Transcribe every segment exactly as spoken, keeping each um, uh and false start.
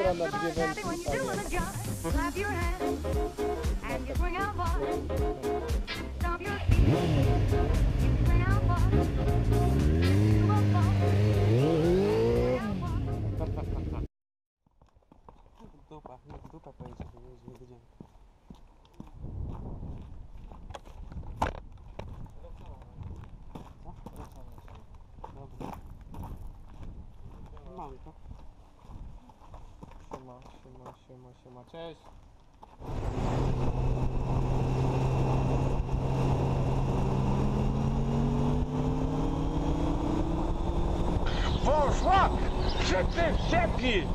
Juniora na dwie wędki. Dupa, nie w dupę pojedzie, nie będziemy. Dobra. Mam to. Siema, siema, siema, siema, cześć. Poszła! Wszyscy w ciepli!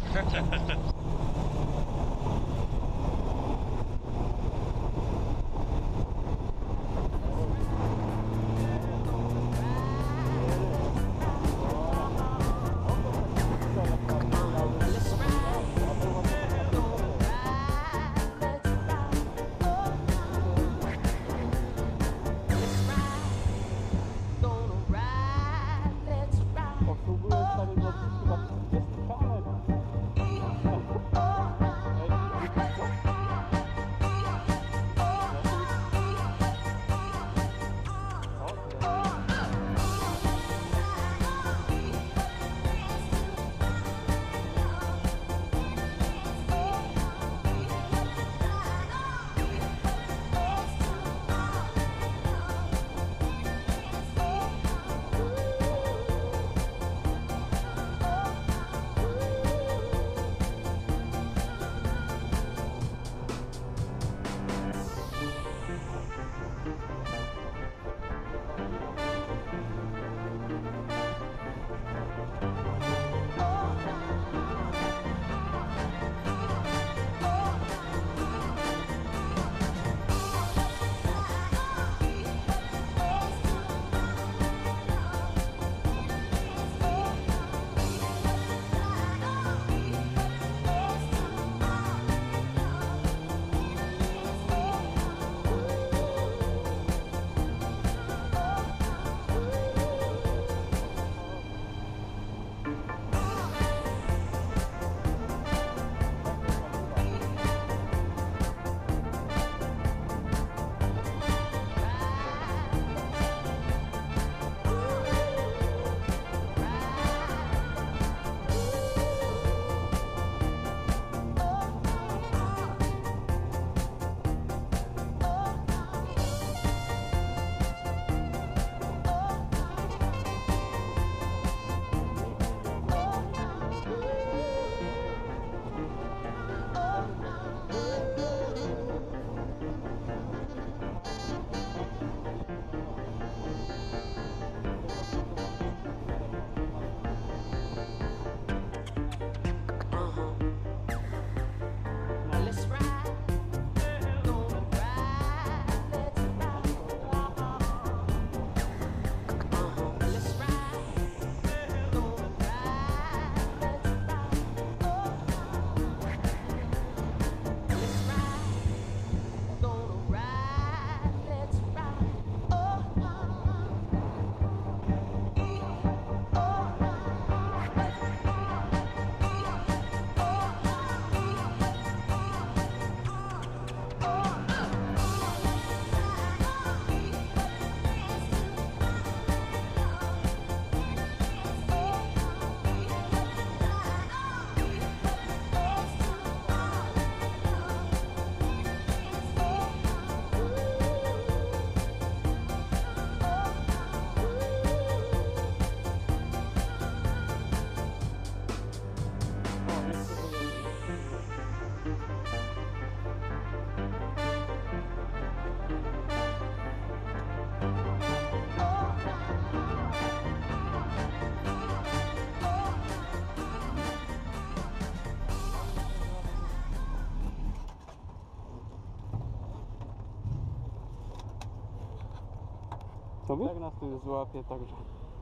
To by? Tak nas tu złapie, także.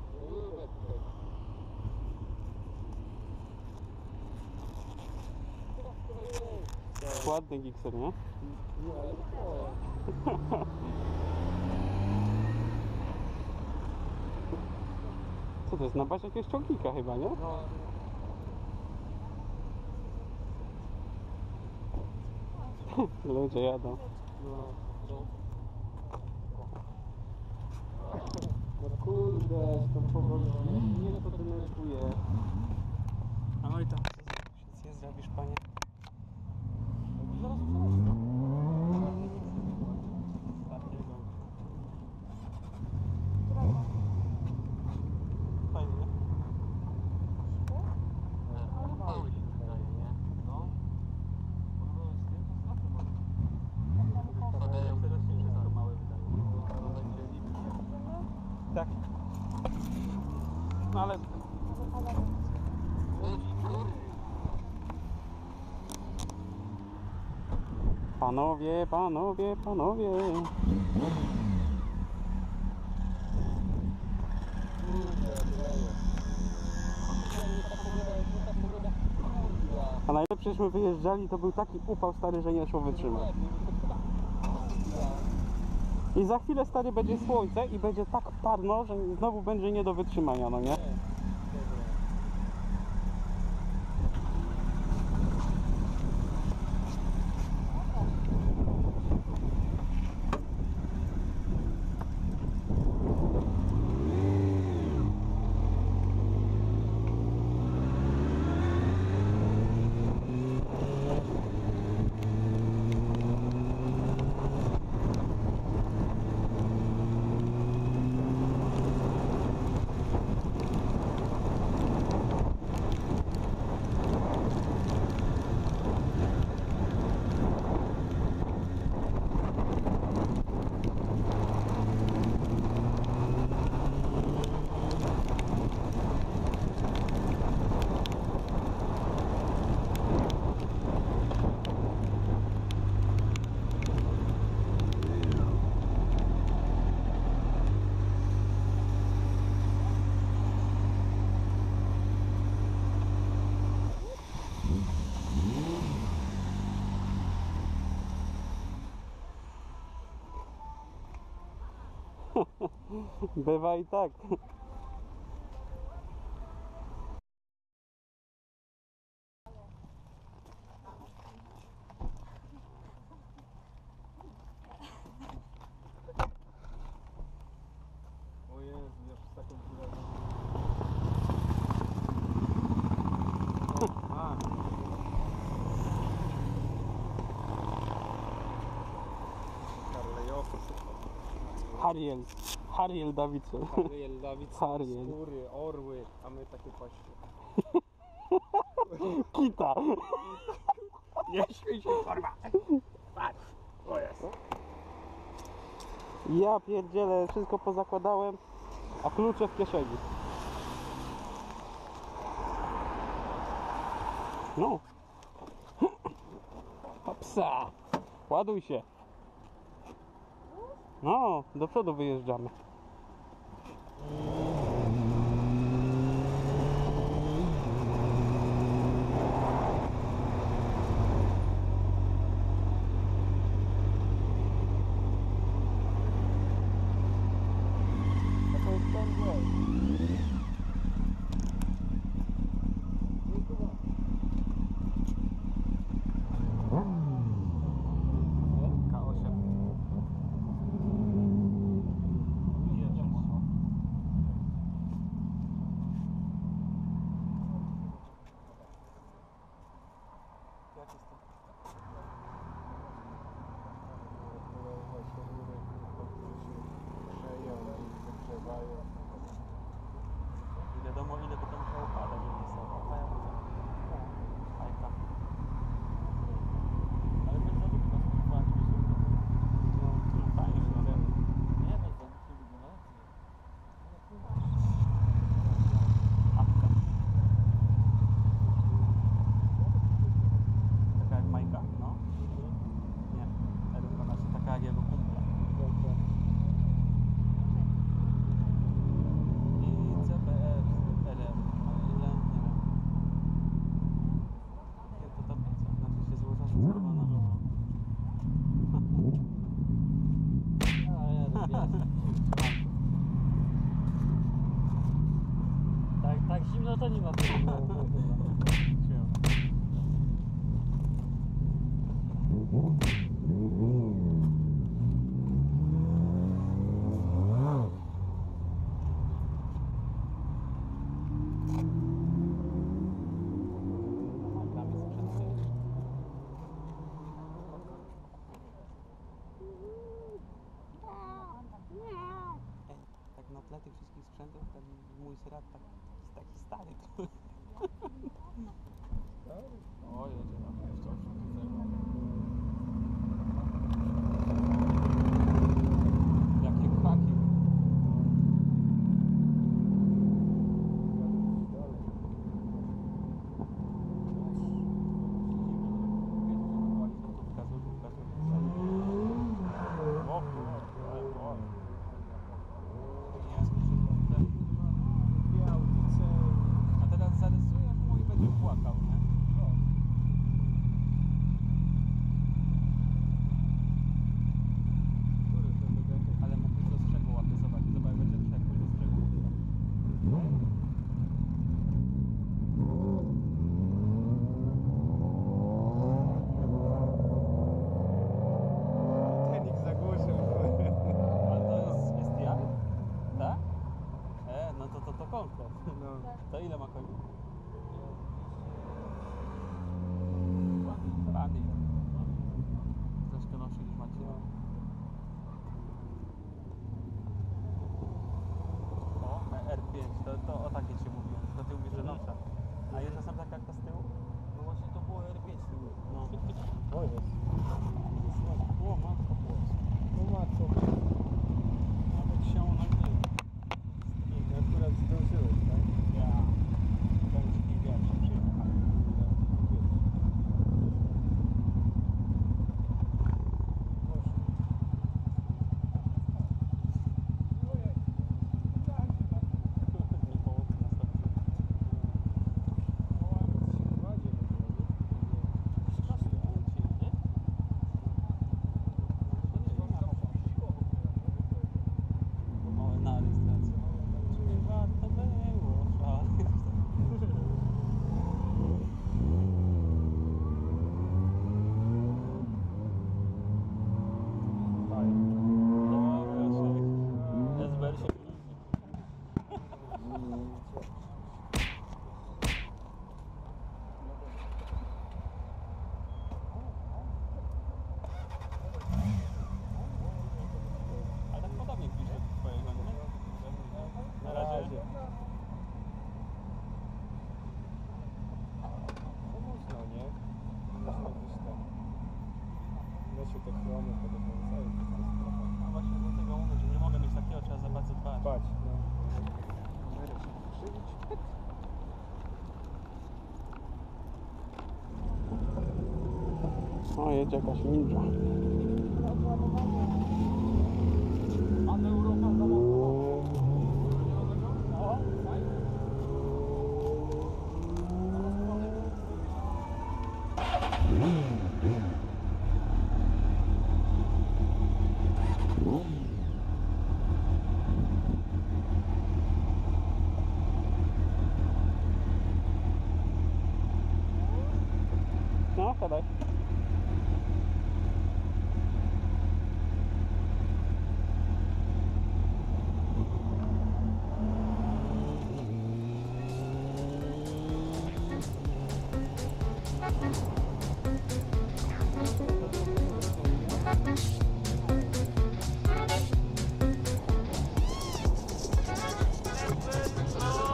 Ładny gikser, nie? Co to jest? Na bazie jakiegoś ciągnika chyba, nie? Ludzie jadą. No, to... No kurde, to powoli mnie to denerwuje. A no i tam nic nie zrobisz, panie. Zaraz Fajnie, nie? Mały się wydaje, nie? No. Ono z tym to zawsze może. Ale ja teraz się wszystko małe wydaje. To będzie liczne. Tak. No ale... Panowie, panowie, panowie. A najlepsze, żeśmy wyjeżdżali, to był taki upał stary, że nie szło wytrzymać. I za chwilę stary będzie słońce i będzie tak parno, że znowu będzie nie do wytrzymania, no nie? Bywa i tak. O Jezu, ja przez taką chwilę... A. Karlejowcy. Hariel. Hariel Davidson. Ariel, Dawidson, Hariel. skóry, orły, a my takie paście. Kita. Nie śmiej się, kurwa! Patrz! O Jezu. Ja pierdzielę, wszystko pozakładałem, a klucze w kieszeni. No. Psa. Ładuj się. No, do przodu wyjeżdżamy. To jest ten głos. K osiem. Jak jest to? I wiadomo ile by to musiało padać, żeby wysoko. Fajka. Ale bez zadupka spróbować wysoko. No, no fajnie wygląda. Nie, bez zadupki wygląda. Apka. Taka jak Majka? No. Nie. R dwanaście, taka jak jego kumpla. I C P R, L R, ale ile? Nie wiem. Jak to tablica? Znaczy się złota czerwona. A, ja rozwiasam. Tak, tak zimno to nie ma Siema. tle tych wszystkich sprzętów, ten mój Serat tak, jest taki stary. To... O, jedzie na wciąż. Jakie haki. A teraz zarysujesz mu i będzie płakał, nie? Ale mu pójść do strzegu łapie, zobacz, zobacz, będzie trzech, pójść do strzegu. Tenik zagłuszył. Ale to jest, jest jak? Tak? E, no to to, to konkret. No. To ile ma koni? Pani. Troszkę nowszy niż macie. O, R pięć, to, to o takie ci mówiłem, to ty mówisz, że nowsza. A jest czasem taka jak ta z tyłu? No właśnie to było R pięć. No. O jest. O, matko, płot. No matko. Nawet się na gry. Akurat zdążyłeś, tak? Ja. Gąski wieprze przyjechał. Nie połowy następny. Małe na rejestrację. Czy nie warto było szaleć? S B R się pilni. Ale tak podobnie pisze twojego, nie? Na razie. No można, nie? Można gdzieś tam. Da się te chłony podejmować. A właśnie do tego mówię, że nie mogę mieć takiego, trzeba za bardzo dbać. Patrz, no. O, jedzie jakaś ninja. A Europa za mocno. No, No, podaj.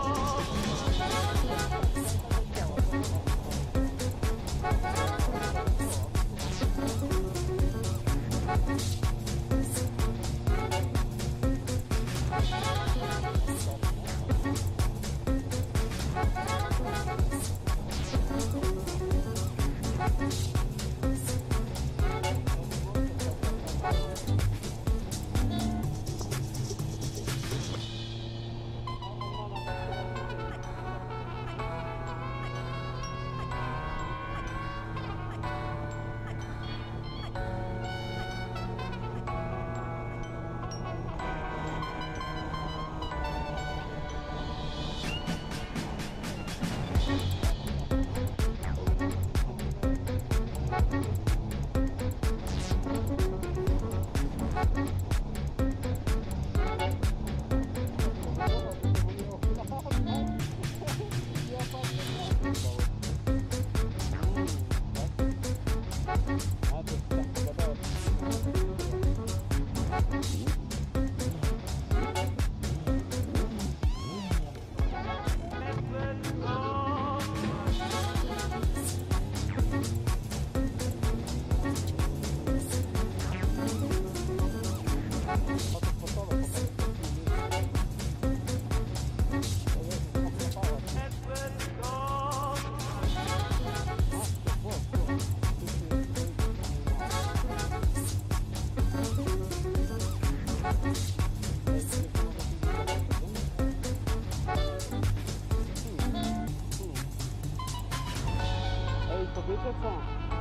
Thank you. wiecie co?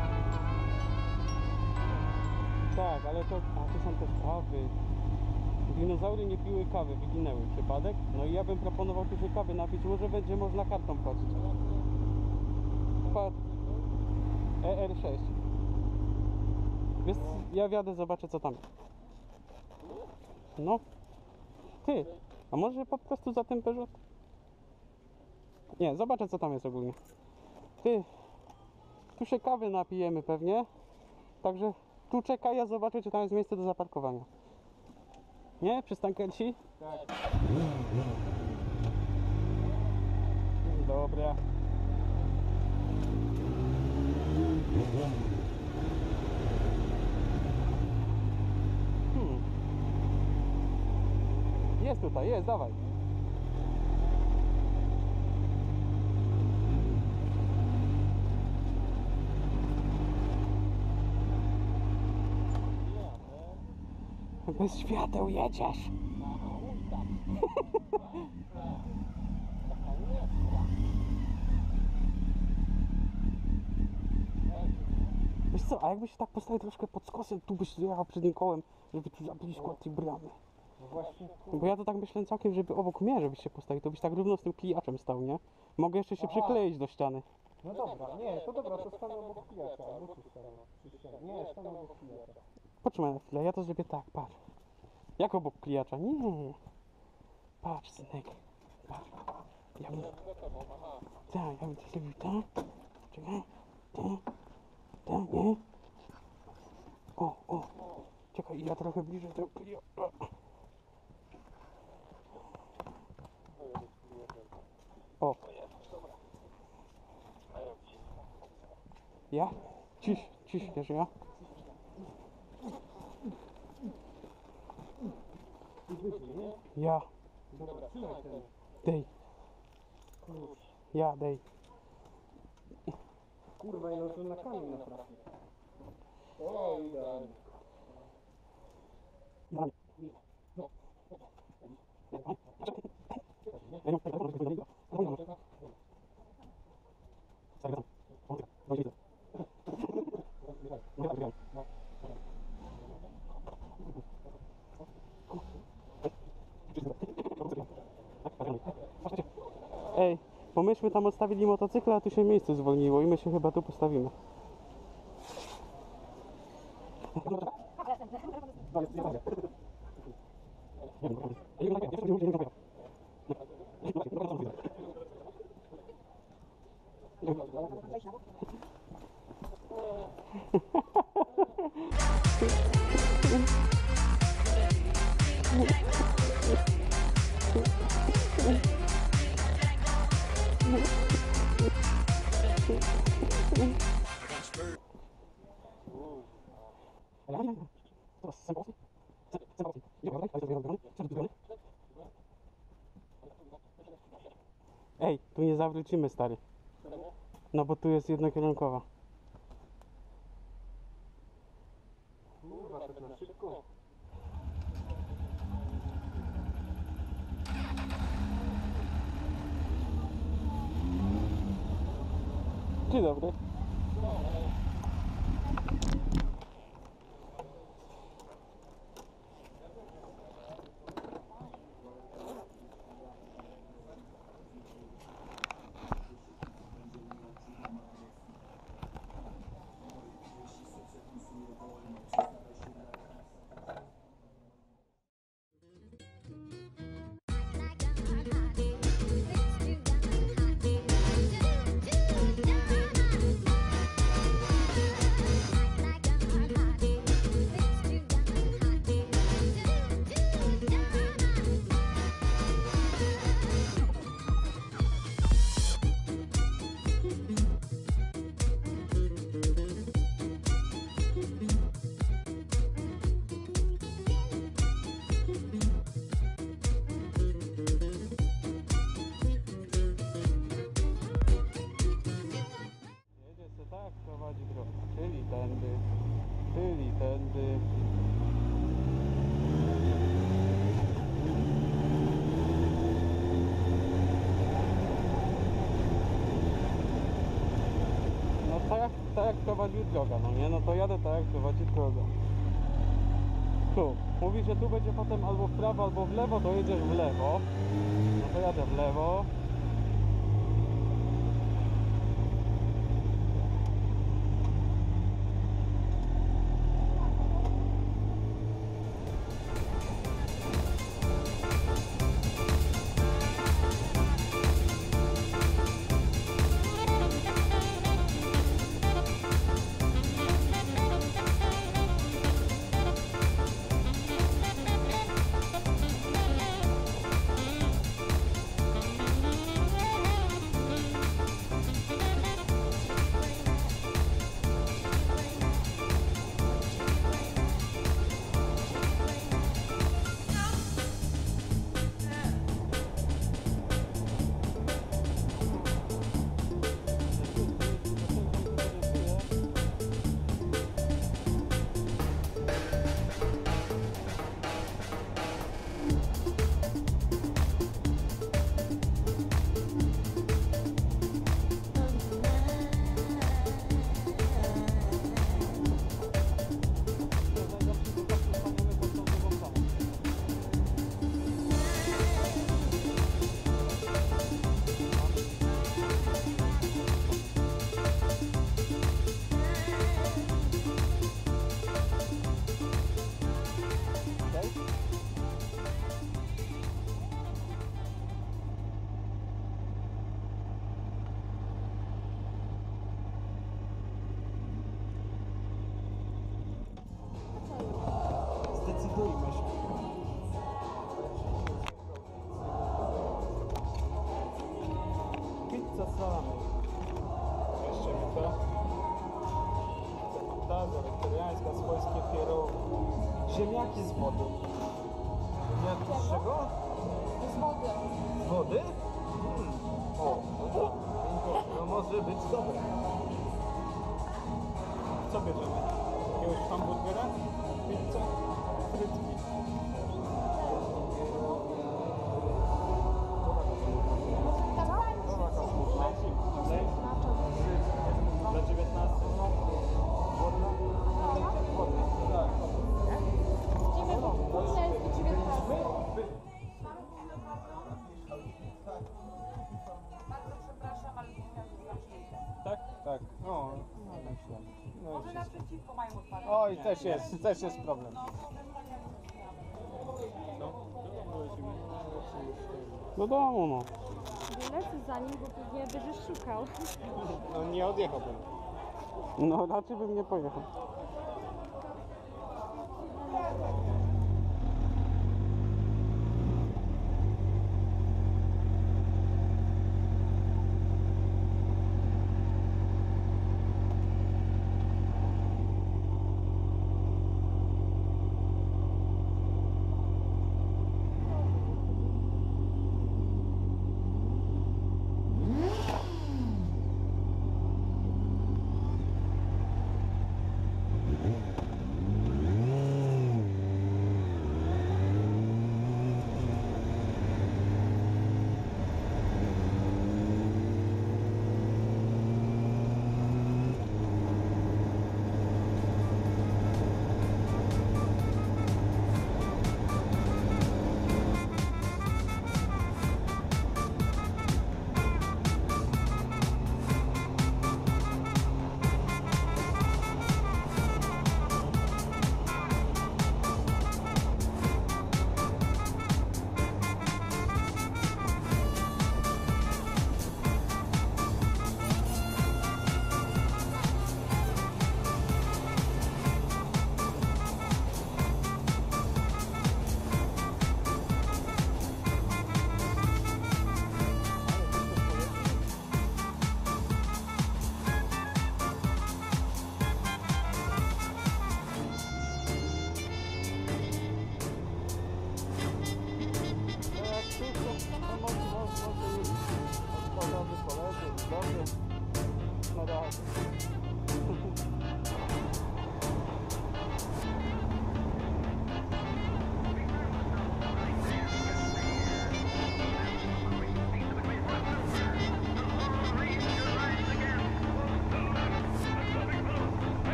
Tak, ale to... A, tu są też kawy. Dinozaury nie piły kawy, wyginęły. Przypadek? No i ja bym proponował tu się kawy napić, może będzie można kartą płacić. Patrz. E R sześć. Wiesz, ja wjadę, zobaczę co tam. No. Ty, a może po prostu za tym Peugeot? Nie, zobaczę co tam jest ogólnie. Ty, tu się kawy napijemy pewnie. Także tu czekaj, ja zobaczę czy tam jest miejsce do zaparkowania. Nie? Przystankę ci? Tak. Dobra. Hmm. Jest tutaj, jest, dawaj. Bez świateł jedziesz. Wiesz co, a jakbyś się tak postawił troszkę pod skosem, tu byś zjechał przed nim kołem, żeby tu za blisko od tej bramy. No właśnie. Bo ja to tak myślę całkiem, żeby obok mnie, żebyś się postawił, to byś tak równo z tym klijaczem stał, nie? Mogę jeszcze się Aha. przykleić do ściany. No dobra, nie, to dobra, to stanę obok kijacza, albo tu stanę. Przy ścianie. Nie, stanę obok kijacza. Poczekaj na chwilę, ja to zrobię tak, patrz. Jak obok klijacza? Nie. Patrz, synek. Patrz. Ja bym... Tak, ja bym to zrobił tak. Czekaj. Tak. Tak, nie? O, o. Czekaj, ja trochę bliżej tego klijacza. O. Ja? Ciś, ciśniesz, ja? Ja. Dobra, trzymaj ten. Dej. Ja, dej. Kurwa, ja to na kamień natrafię. O, idealnie. Ej, bo myśmy tam odstawili motocykle, a tu się miejsce zwolniło i my się chyba tu postawimy. Ej, tu nie zawrócimy, stary. No bo tu jest jednokierunkowa. Kurwa, tak na szybko. Dzień dobry. Jedzie se tak, prowadzi drogę. Czyli tędy, czyli tędy. No tak. jak prowadzi droga, no nie? No to jadę tak jak prowadzi droga. Tu, mówi, że tu będzie potem albo w prawo, albo w lewo, to jedziesz w lewo. No to jadę w lewo. Zdecydujmy się. Pizza z salami. Jeszcze mi to. Pizza fantaza, wegetariańska, swojskie pierogi. Ziemniaki z wody. Ziemniaki z czego? Z wody. Z wody? Hmm. O, no tak. No może być dobre. Co bierzemy? Jakiegoś hamburgera? Pizzę? Frytki? Dobra, kasmuszka. Za dziewiętnaście. Głodna? Głodna. Tak. Idziemy, bo późna jest do dziewiętnastej. Bardzo przepraszam, ale nie miałam Tak? Tak. O, no tak źle. No i Może wszystko. naprzeciwko mają otwarte. Oj, też jest, też jest problem. Do domu, no. Lecę za nim, bo pewnie będziesz szukał. No nie odjechałbym. No raczej bym nie pojechał.